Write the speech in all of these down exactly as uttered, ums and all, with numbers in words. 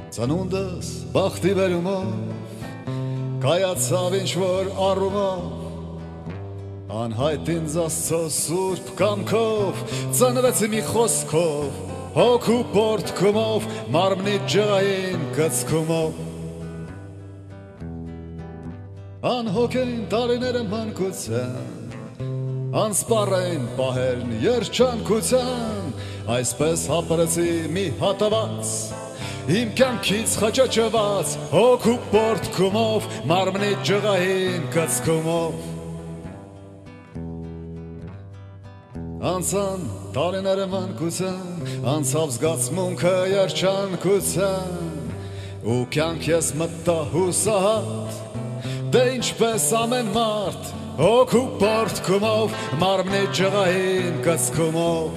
Ծնունդս բախտի վերումով կայացավ ինչ-որ առումով անհայտ ինձ Աստծո սուրբ կամքով ծնվեցի մի խոսքով հոգու պորտքումով մարմնի ջղային կծկումով անհոգ են տարիները մանկության անսպառ են պահերն երջանկության այսպես հապրեցի մի հատված իմ կյանքից խճճված հոգու պորտքումով մարմնի ջղային կծկումով անցան տարիները մանկության անցավ զգացմունքը երջանկության ու կյանք ես մտա հուսահատ դե ինչպես ամեն մարդ հոգու պորտքումով մարմնի ջղային կծկումով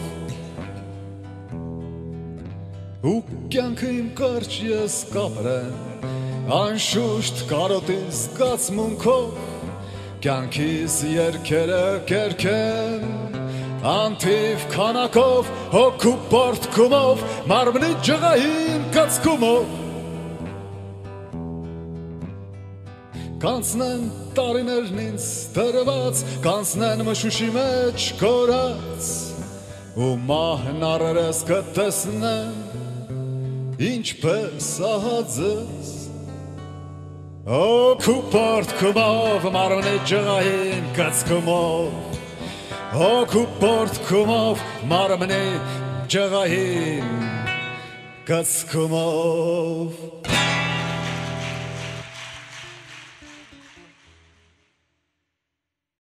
ու կյանքը իմ կարճ ես կապրեմ անշուշտ կարոտի զգացմունքով կյանքիս երգերը կերքեմ անթիվ քանակով հոգու պորտքումով մարմնի ջղային կծկումով կանցնեն տարիներն ինձ դրված կանցնեն մշուշի մեջ կորած ու մահն առերես կտեսնեն ինչպես ահաձես հոգու պորտքումով մարմնի ջղային կծկումով հոգու պորտքումով մարմնի ջղային կծկումով